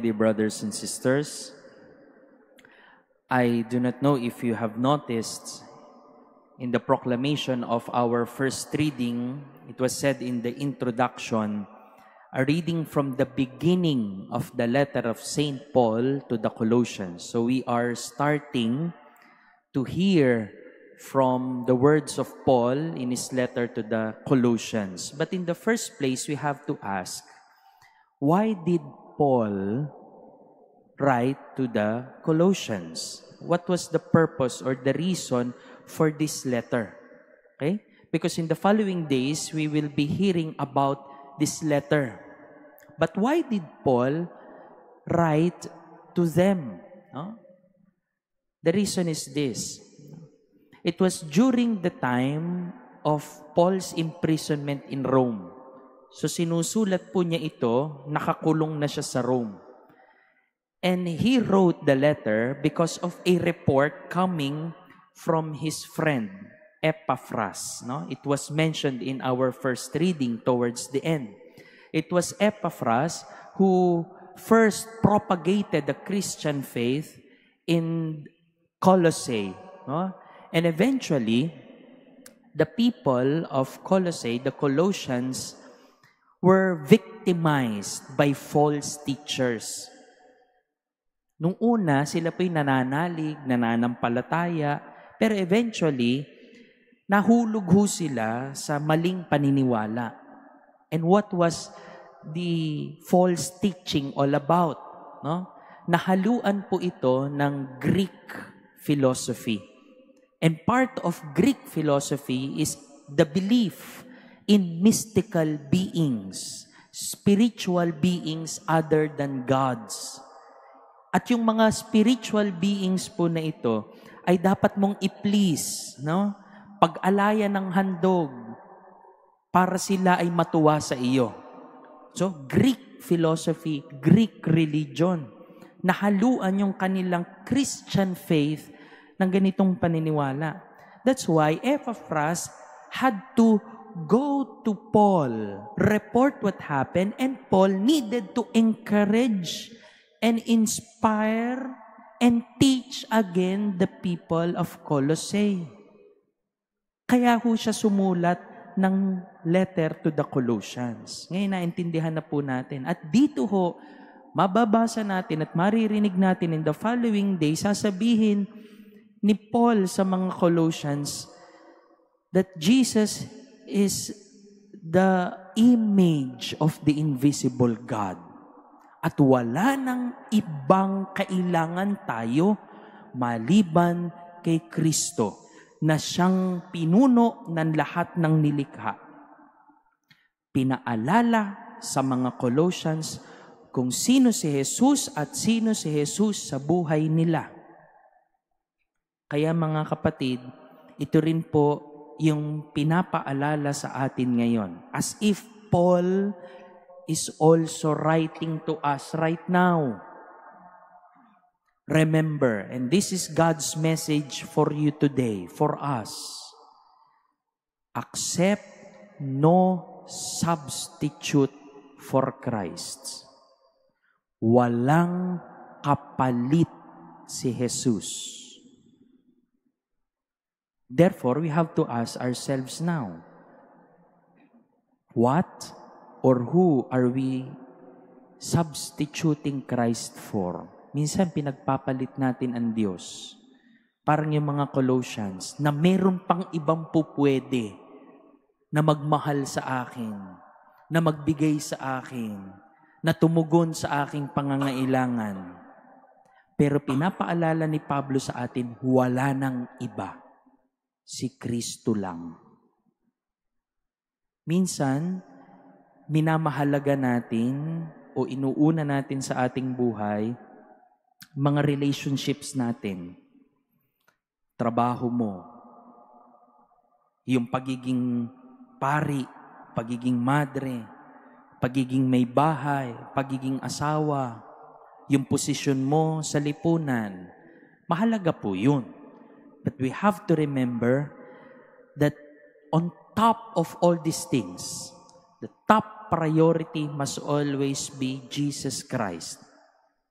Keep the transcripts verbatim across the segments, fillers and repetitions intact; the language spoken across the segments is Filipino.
dear brothers and sisters. I do not know if you have noticed in the proclamation of our first reading, it was said in the introduction, a reading from the beginning of the letter of Saint Paul to the Colossians. So we are starting to hear from the words of Paul in his letter to the Colossians. But in the first place, we have to ask, why did Paul write to the Colossians? What was the purpose or the reason for this letter? Okay? Because in the following days, we will be hearing about this letter. But why did Paul write to them? No? The reason is this. It was during the time of Paul's imprisonment in Rome. So sinusulat po niya ito, nakakulong na siya sa Rome. And he wrote the letter because of a report coming from his friend, Epaphras. No? It was mentioned in our first reading towards the end. It was Epaphras who first propagated the Christian faith in Colossae. No? And eventually, the people of Colossae, the Colossians, were victimized by false teachers. Nung una, sila po'y nananalig, nananampalataya, pero eventually, nahulog ho sila sa maling paniniwala. And what was the false teaching all about? No? Nahaluan po ito ng Greek philosophy. And part of Greek philosophy is the belief in mystical beings, spiritual beings other than gods. At yung mga spiritual beings po na ito ay dapat mong i-please, no? Pag-alaya ng handog para sila ay matuwa sa iyo. So, Greek philosophy, Greek religion, nahaluan yung kanilang Christian faith ng ganitong paniniwala. That's why Epaphras had to go to Paul, report what happened, and Paul needed to encourage and inspire and teach again the people of Colossae. Kaya ho siya sumulat ng letter to the Colossians. Ngayon naintindihan na po natin. At dito ho, mababasa natin at maririnig natin in the following days, sasabihin ni Paul sa mga Colossians that Jesus is the image of the invisible God. At wala nang ibang kailangan tayo maliban kay Kristo na siyang pinuno ng lahat ng nilikha. Pinaalala sa mga Colossians kung sino si Jesus at sino si Jesus sa buhay nila. Kaya mga kapatid, ito rin po yung pinapaalala sa atin ngayon. As if Paul is also writing to us right now. Remember, and this is God's message for you today, for us. Accept no substitute for Christ. Walang kapalit si Jesus. Therefore, we have to ask ourselves now, what or who are we substituting Christ for? Minsan pinagpapalit natin ang Diyos. Parang yung mga Colossians na meron pang ibang pupwede na magmahal sa akin, na magbigay sa akin, na tumugon sa aking pangangailangan. Pero pinapaalala ni Pablo sa atin, wala nang iba. Si Kristo lang. Minsan, minamahalaga natin o inuuna natin sa ating buhay mga relationships natin. Trabaho mo, yung pagiging pari, pagiging madre, pagiging may bahay, pagiging asawa, yung posisyon mo sa lipunan. Mahalaga po yun. But we have to remember that on top of all these things, the top priority must always be Jesus Christ.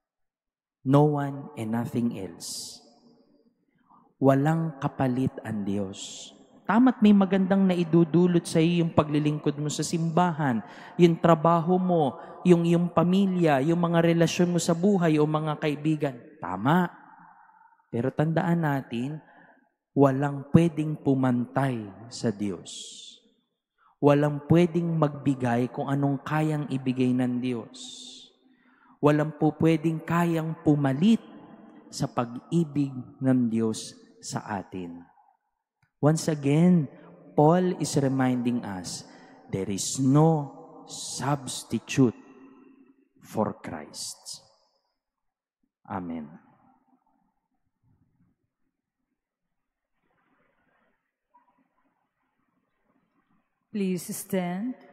No one and nothing else. Walang kapalit ang Diyos. Tama't may magandang naidudulot sa iyo yung paglilingkod mo sa simbahan, yung trabaho mo, yung iyong pamilya, yung mga relasyon mo sa buhay o mga kaibigan. Tama. Pero tandaan natin, walang pwedeng pumantay sa Diyos. Walang pwedeng magbigay kung anong kayang ibigay ng Diyos. Walang po pwedeng kayang pumalit sa pag-ibig ng Diyos sa atin. Once again, Paul is reminding us, there is no substitute for Christ. Amen. Please stand.